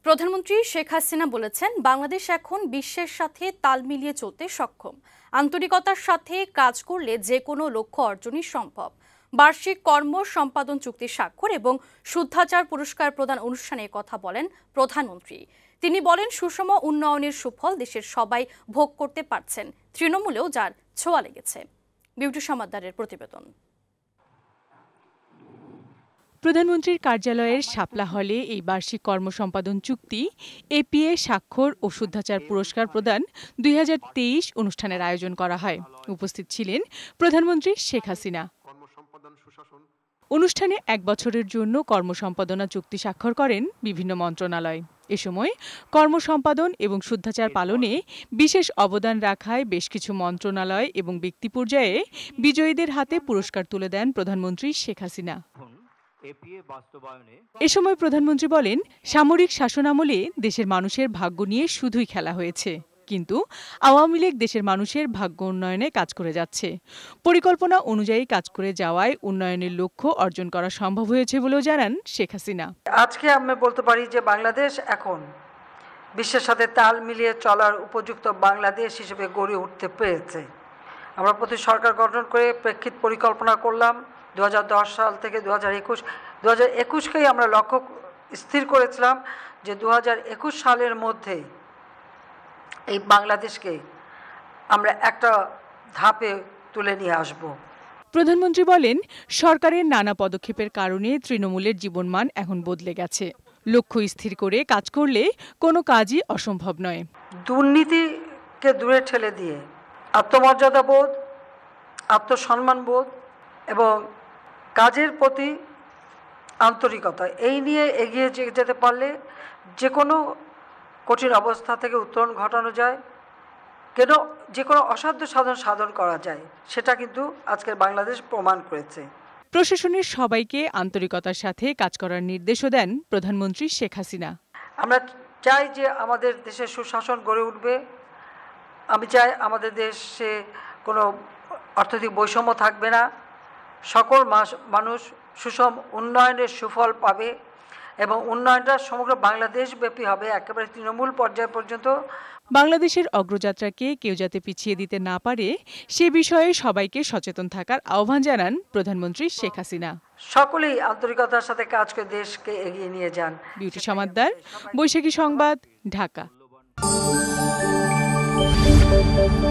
প্রধানমন্ত্রী শেখ হাসিনা বলেছেন, বাংলাদেশ এখন বিশ্বের সাথে তাল মিলিয়ে চলতে সক্ষম। আন্তরিকতার সাথে কাজ করলে যে কোনো লক্ষ্য অর্জনই সম্ভব। বার্ষিক কর্ম সম্পাদন চুক্তি স্বাক্ষর এবং শুদ্ধাচার পুরস্কার প্রদান অনুষ্ঠানে কথা বলেন প্রধানমন্ত্রী। তিনি বলেন, সুষম উন্নয়নের সুফল দেশের সবাই ভোগ করতে পারছেন, তৃণমূলেও যার ছোঁয়া লেগেছে। বিউটি সমাদ্দারের প্রতিবেদন। প্রধানমন্ত্রীর কার্যালয়ের শাপলা হলে এই বার্ষিক কর্মসম্পাদন চুক্তি, এপিএ স্বাক্ষর ও শুদ্ধাচার পুরস্কার প্রদান 2023 অনুষ্ঠানের আয়োজন করা হয়। উপস্থিত ছিলেন প্রধানমন্ত্রী শেখ হাসিনা। অনুষ্ঠানে 1 বছরের জন্য কর্মসম্পাদনা চুক্তি স্বাক্ষর করেন বিভিন্ন মন্ত্রণালয়। এ সময় কর্মসম্পাদন এবং শুদ্ধাচার পালনে বিশেষ অবদান রাখায় বেশ কিছু মন্ত্রণালয় এবং ব্যক্তি পর্যায়ে বিজয়ীদের হাতে পুরস্কার তুলে দেন প্রধানমন্ত্রী শেখ হাসিনা। এ সময় প্রধানমন্ত্রী বলেন, সামরিক শাসনামলে দেশের মানুষের ভাগ্য নিয়ে শুধুই খেলা হয়েছে, কিন্তু আওয়ামী লীগ দেশের মানুষের ভাগ্য উন্নয়নে কাজ করে যাচ্ছে। পরিকল্পনা অনুযায়ী কাজ করে যাওয়ায় উন্নয়নের লক্ষ্য অর্জন করা সম্ভব হয়েছে বলেও জানান শেখ হাসিনা। আজকে আমি বলতে পারি যে বাংলাদেশ এখন বিশ্বের সাথে তাল মিলিয়ে চলার উপযুক্ত বাংলাদেশ হিসেবে গড়ে উঠতে পেরেছে। আমরা প্রতি সরকার গঠন করে প্রেক্ষিত পরিকল্পনা করলাম 2010 সাল থেকে 2021কেই আমরা লক্ষ্য স্থির করেছিলাম যে 2021 সালের মধ্যে এই বাংলাদেশকে আমরা একটা ধাপে তুলে নিয়ে আসব। প্রধানমন্ত্রী বলেন, সরকারের নানা পদক্ষেপের কারণে তৃণমূলের জীবনমান এখন বদলে গেছে। লক্ষ্য স্থির করে কাজ করলে কোনো কাজই অসম্ভব নয়। দুর্নীতিকে দূরে ঠেলে দিয়ে আত্মমর্যাদাবোধ, আত্মসম্মানবোধ এবং কাজের প্রতি আন্তরিকতা, এই নিয়ে এগিয়ে যেতে পারলে যে কোনো কঠিন অবস্থা থেকে উত্তরণ ঘটানো যায়, যে কোনো অসাধ্য সাধন করা যায়, সেটা কিন্তু আজকের বাংলাদেশ প্রমাণ করেছে। প্রশাসনের সবাইকে আন্তরিকতার সাথে কাজ করার নির্দেশও দেন প্রধানমন্ত্রী শেখ হাসিনা। আমরা চাই যে আমাদের দেশে সুশাসন গড়ে উঠবে। আমি চাই আমাদের দেশে কোনো অর্থনৈতিক বৈষম্য থাকবে না। সকল মানুষ সুষম উন্নয়নের সুফল পাবে এবং উন্নয়নটা সমগ্র বাংলাদেশ ব্যাপী হবে, একেবারে তৃণমূল পর্যায় পর্যন্ত। বাংলাদেশের অগ্রযাত্রাকে কেউ যাতে পিছিয়ে দিতে না পারে সে বিষয়ে সবাইকে সচেতন থাকার আহ্বান জানান প্রধানমন্ত্রী শেখ হাসিনা। সকলেই আন্তরিকতার সাথে কাজ করে দেশকে এগিয়ে নিয়ে যান। বিউটি সমাদ্দার, বৈশাখী সংবাদ, ঢাকা।